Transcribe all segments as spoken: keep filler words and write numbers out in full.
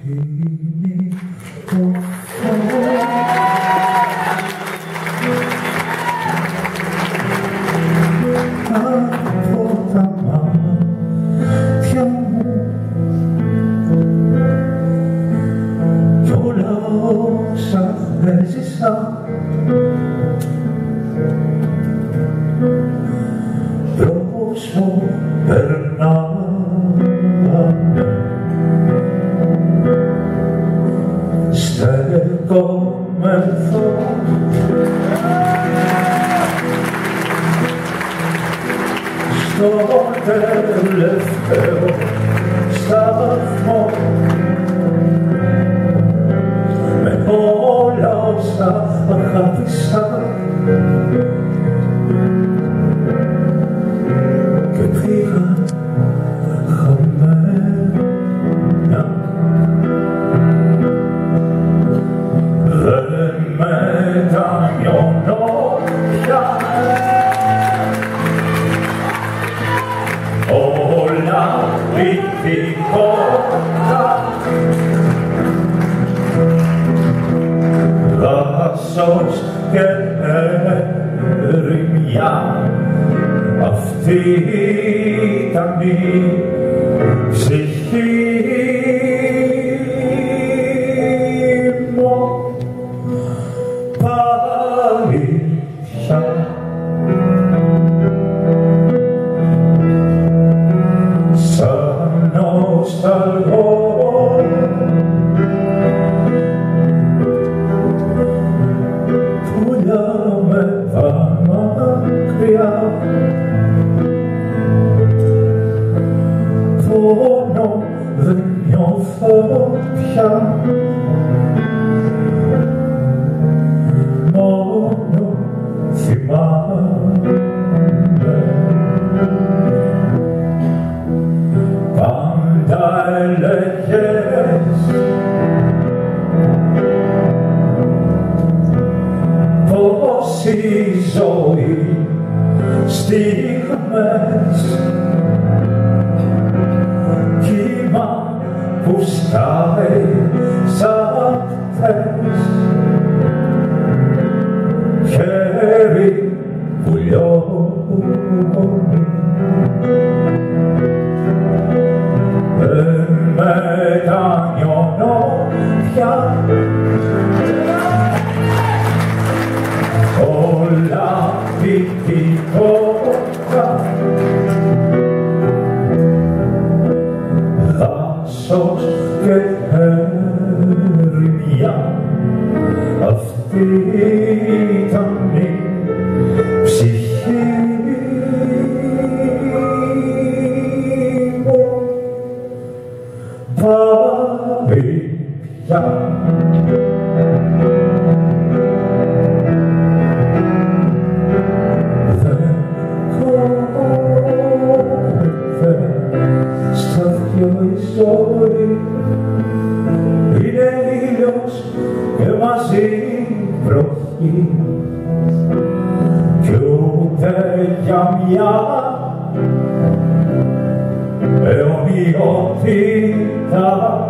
είναι το φως από τα μάτια μου κι όλα όσα έζησα πόσο περνάνε στεκόμεθα στο τελευταίο σταθμό με όλα όσα αγάπησα και πήγαν χαμένα. Δεν μετανιώνω πια, όλα πληθυκότα δάσος και ερημιά. Αυτή ήταν η ψυχή μου πάλι πια. Σαν νοσταλγώ πουλάμε τα μακριά, πόνο δεν νιώθω πια, μόνο θυμάμαι. Πάντα έλεγες πως η ζωή στιγμές κύμα που σκάει σαν χθες, χέρι που λιώνει. Δεν μετανιώνω πια, όλα πληθυκότα δάσος και ερημιά. Αυτή ήταν η ψυχή μου πάλι πια. Δεν κόβεται στα δυο η ζωή, είναι ήλιος και μαζί βροχή κι ούτε για μια αιωνιότητα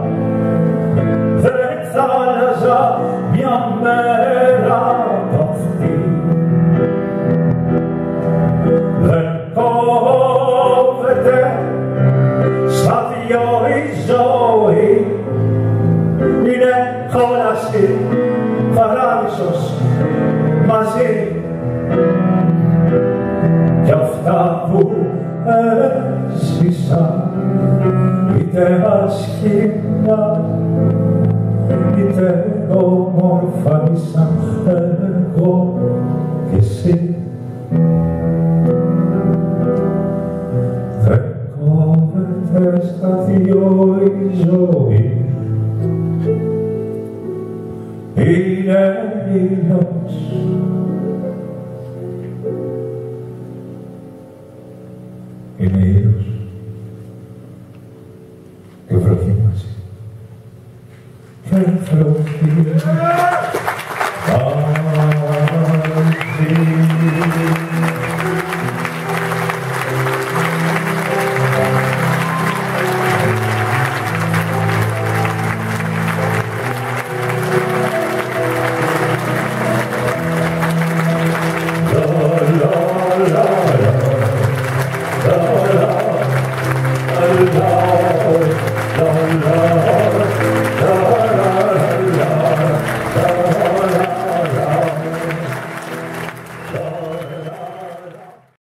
δεν θα άλλαζα μια μέρα απ' αυτή. Δεν κόβεται στα δυο η ζωή, είναι κόλαση, παράδεισος μαζί κι αυτά που έζησα είτε άσχημα είτε όμορφα ήσαν εγώ κι εσύ. Δεν κόβεται στα δυο η ζωή, είναι ήλιος είναι ήλιος και βροχή μαζί και βροχή.